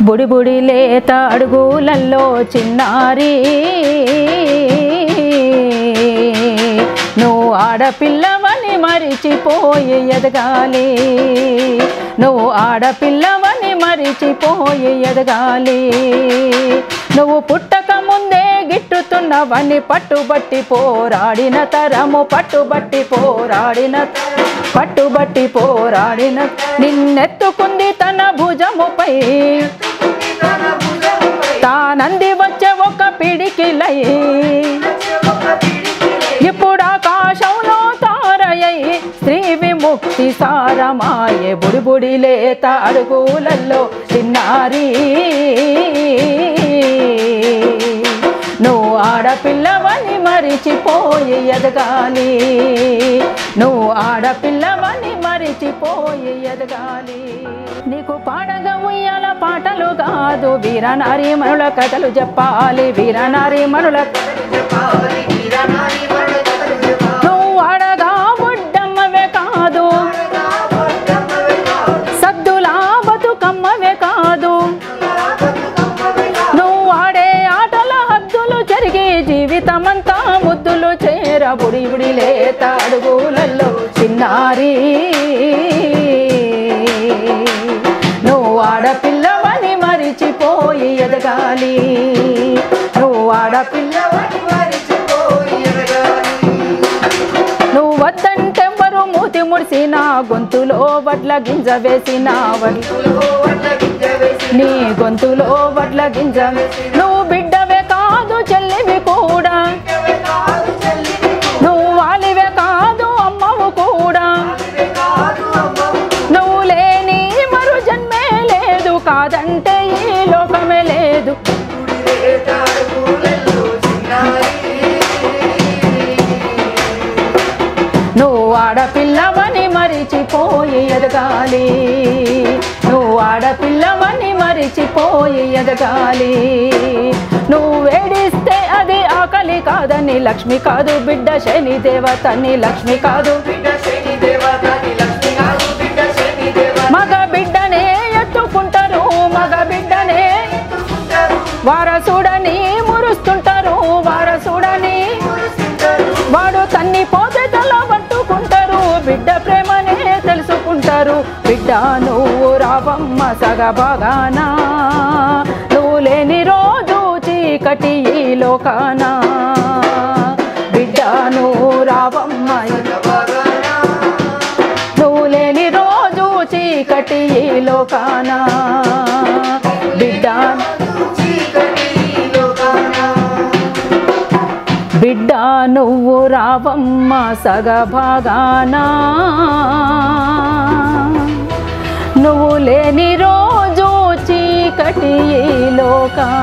బుడి బుడి లేత అడుగులల్లో చిన్నారి నువ్వు ఆడపిల్లవని మరిచిపోయి ఎదగాలి నువ్వు ఆడపిల్లవని మరిచిపోయి ఎదగాలి నువ్వు పుట్టక ముందే గిట్టుతున్నవని పట్టుబట్టి పోరాడిన తరము పట్టుబట్టి పోరాడిన నిన్నెత్తుకుంది తన భుజముపై తానంది వచ్చే ఒక పిడికిలై ఇప్పుడు ఆకాశంలో తారయై స్త్రీ విముక్తి సారమాయే బుడి బుడి లేత అడుగులల్లో చిన్నారి నువ్వు ఆడపిల్లవని మరిచిపోయి ఎదగాలి నువ్వు ఆడపిల్లవని మరిచిపోయి ఎదగాలి నీకు పాడగా ఉయ్యాల పాటలు కాదు వీరనారీమణుల కథలు చెప్పాలి వీరనారీమణుల నువ్వు ఆడగా బుడ్డమ్మవే కాదు సద్దులా బతుకమ్మవే కాదు నువ్వు ఆడే ఆటల హద్దులు జరిగి జీవితమంతా ముద్దులు చేర బుడి బుడి లేత అడుగులల్లో చిన్నారి నువ్వు ఆడపిల్లవని మరిచిపోయి ఎదగాలి నువ్వు ఆడపిల్లవని మరిచిపోయి ఎదగాలి నువ్వు వద్దంటెవ్వరు మూతి ముడిసిన గొంతులో వడ్ల గింజ వేసిన నీ గొంతులో వడ్ల గింజ నువ్వు బిడ్డవే కాదు చెల్లివి కూడా నువ్వు వాలివే కాదు అమ్మవు కూడా నువ్వు లేని మరు జన్మే లేదు కాదంటే ఈ లోకమే లేదు నువ్వు ఆడపిల్లవని మరిచిపోయి ఎదగాలి నువ్వు ఆడపిల్లవని మరిచిపోయి ఎదగాలి నువ్వు వేడిస్తే అది ఆకలి కాదని లక్ష్మి కాదు బిడ్డ శని దేవతని లక్ష్మి కాదు మగ బిడ్డనే ఎత్తుకుంటారు మగ బిడ్డనే వారసుడని మురుస్తుంటారు వారసుడని వాడు తన్ని పోతే తల పట్టుకుంటారు బిడ్డ ప్రేమనే తెలుసుకుంటారు బిడ్డ నువ్వు రావమ్మ సగభాగానా నువ్వు లేని రోజు చీకటి ఈ లోకానా బిడ్డ నువ్వు రావమ్మ నువ్వు లేని రోజు చీకటి ఈ లోకానా బిడ్డ బిడ్డ నువ్వు రావమ్మ సగభాగానా నువ్వు లేని రోజు చీకటి ఈ లోకానా